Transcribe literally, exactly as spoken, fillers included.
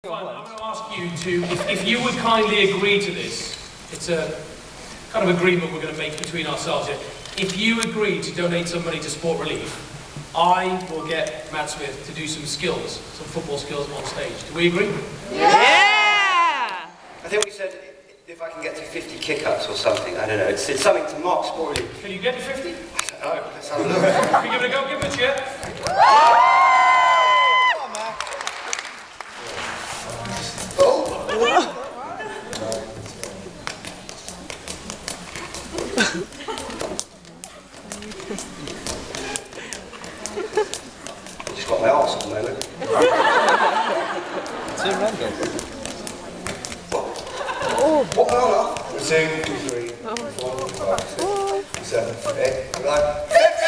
I'm going to ask you to, if, if you would kindly agree to this, it's a kind of agreement we're going to make between ourselves here. If you agree to donate some money to Sport Relief, I will get Matt Smith to do some skills, some football skills on stage. Do we agree? Yeah! I think we said if I can get to fifty kick-ups or something, I don't know, it's, it's something to mark Sport Relief. Can you get to fifty? I don't know, let's have a look. If you give it a go, give it a cheer. I just got my arse at the moment. Two random. Oh. What am I on? Two, three, four, five, six, seven, eight, nine, ten.